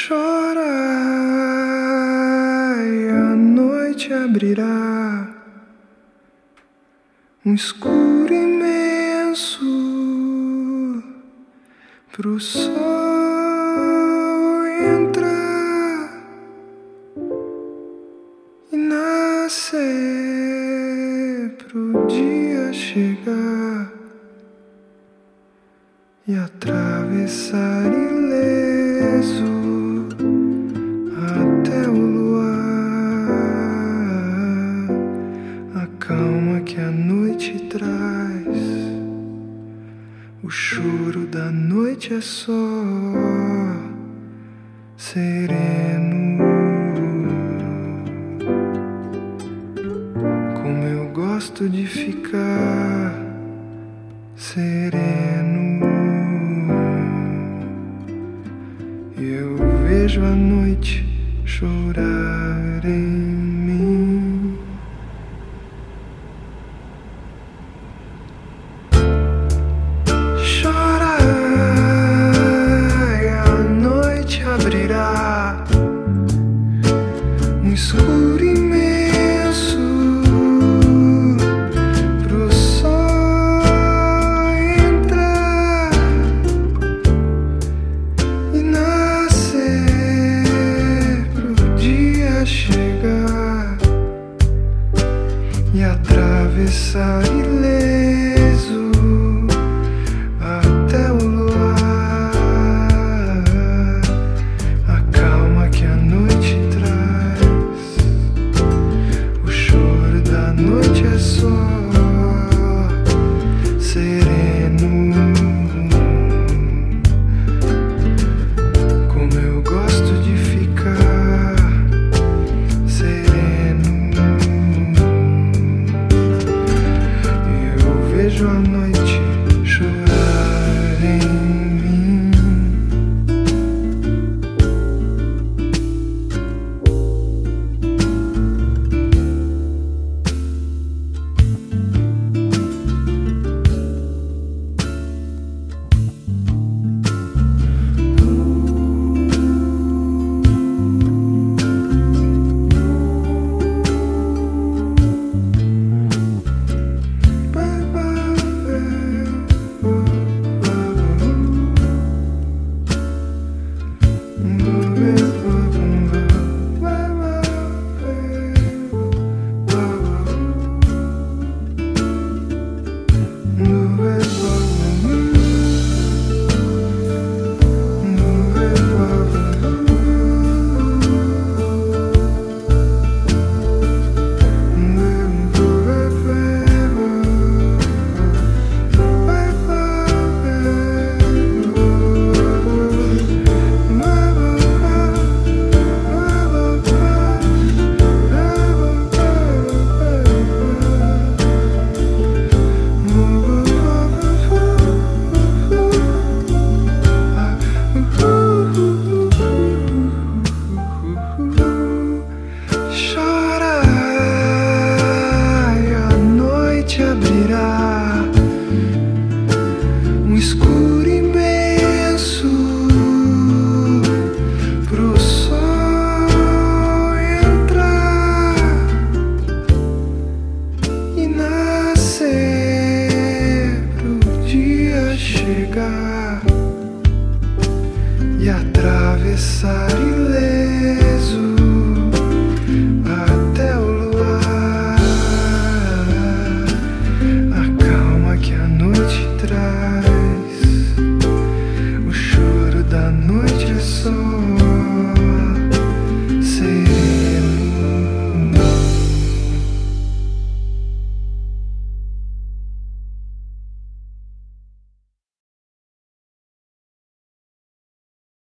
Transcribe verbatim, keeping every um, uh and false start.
Chora e a noite abrirá um escuro imenso pro sol entrar e nascer, pro dia chegar e atravessar ileso até o luar. A calma que a noite traz, o choro da noite é só sereno. Como eu gosto de ficar sereno. Eu vejo a noite chorar em mim. Chora e a noite abrirá um escuro imenso pro sol entrar e nascer, pro dia chegar e atravessar ileso até o luar. A calma que a noite traz, o choro da noite é só sereno. Como eu gosto de ficar sereno. Eu vejo a noite